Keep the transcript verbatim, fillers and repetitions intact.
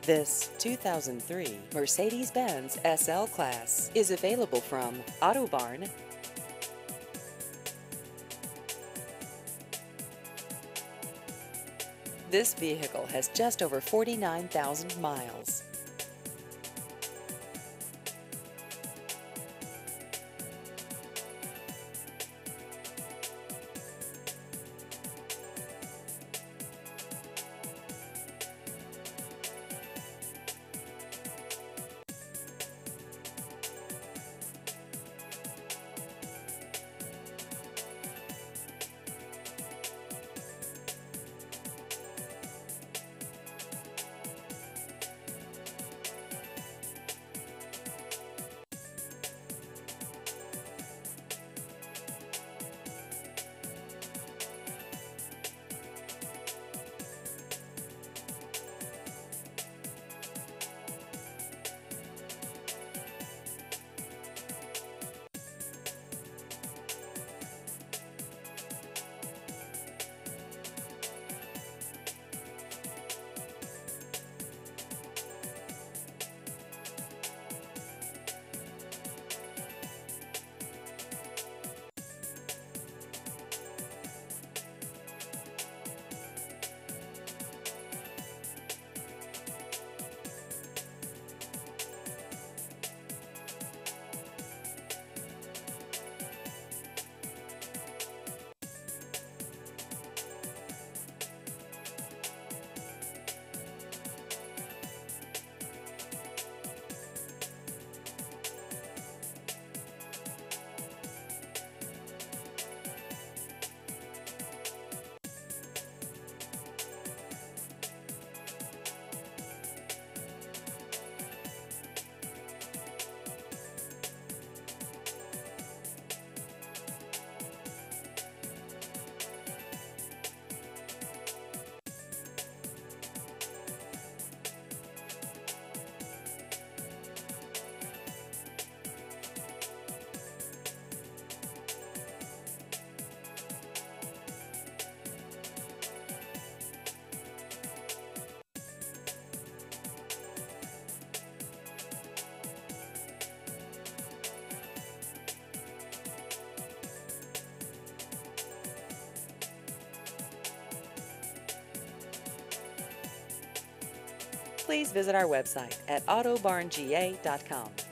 This two thousand three Mercedes-Benz S L Class is available from Auto Barn. This vehicle has just over forty-nine thousand miles. Please visit our website at auto barn g a dot com.